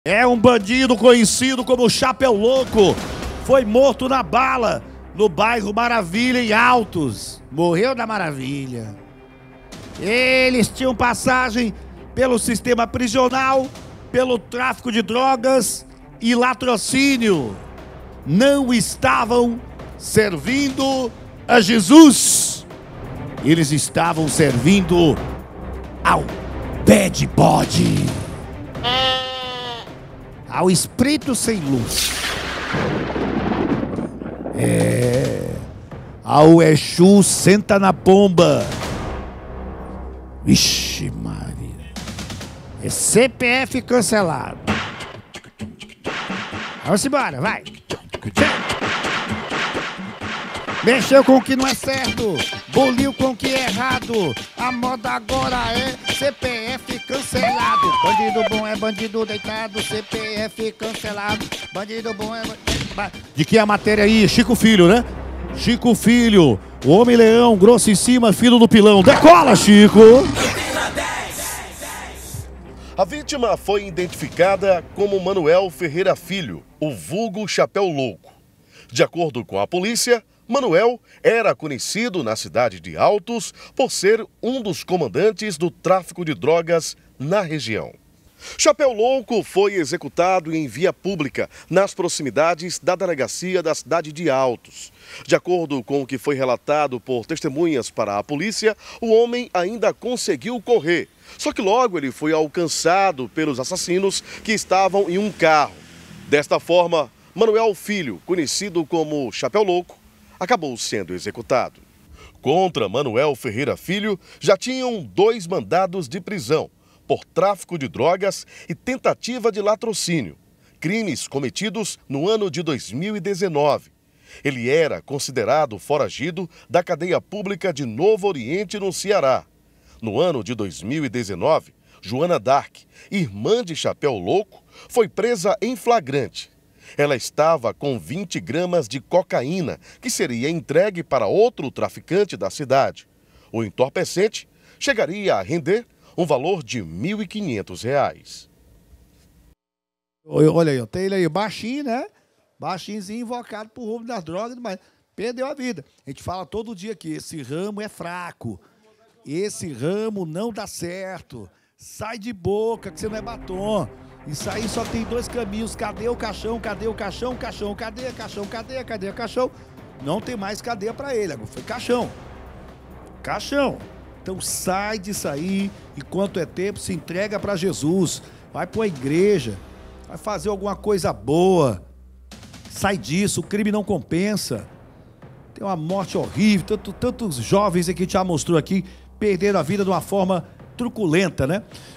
É um bandido conhecido como Chapéu Louco. Foi morto na bala no bairro Maravilha, em Altos. Morreu na Maravilha. Eles tinham passagem pelo sistema prisional, pelo tráfico de drogas e latrocínio. Não estavam servindo a Jesus. Eles estavam servindo ao pé de bode, ao espírito sem luz, ao Exu senta na pomba. Vixe Maria, é CPF cancelado. Vamos embora, vai. Mexeu com o que não é certo, boliu com o que é errado. A moda agora é CPF cancelado. Bandido bom é bandido deitado, CPF cancelado. Bandido bom é... De que é a matéria aí? Chico Filho, né? Chico Filho, o Homem-Leão, grosso em cima, filho do pilão. Decola, Chico! A vítima foi identificada como Manuel Ferreira Filho, o vulgo Chapéu Louco. De acordo com a polícia, Manuel era conhecido na cidade de Altos por ser um dos comandantes do tráfico de drogas na região. Chapéu Louco foi executado em via pública, nas proximidades da delegacia da cidade de Altos. De acordo com o que foi relatado por testemunhas para a polícia, o homem ainda conseguiu correr. Só que logo ele foi alcançado pelos assassinos que estavam em um carro. Desta forma, Manuel Filho, conhecido como Chapéu Louco, acabou sendo executado. Contra Manuel Ferreira Filho, já tinham 2 mandados de prisão por tráfico de drogas e tentativa de latrocínio, crimes cometidos no ano de 2019. Ele era considerado foragido da cadeia pública de Novo Oriente, no Ceará. No ano de 2019, Joana Dark, irmã de Chapéu Louco, foi presa em flagrante. Ela estava com 20 gramas de cocaína, que seria entregue para outro traficante da cidade. O entorpecente chegaria a render um valor de R$ 1.500. Olha aí, tem ele aí, baixinho, né? Baixinhozinho, invocado por roubo das drogas, mas perdeu a vida. A gente fala todo dia que esse ramo é fraco. Esse ramo não dá certo. Sai de boca, que você não é batom. Isso aí só tem 2 caminhos. Cadê o caixão? Cadê o caixão? Caixão, cadê? Caixão, cadê? Cadê o caixão? Não tem mais cadeia pra ele. Agora foi caixão. Caixão. Então sai disso aí. Enquanto é tempo, se entrega pra Jesus. Vai pra igreja. Vai fazer alguma coisa boa. Sai disso. O crime não compensa. Tem uma morte horrível. Tantos jovens que a gente já mostrou aqui perderam a vida de uma forma truculenta, né?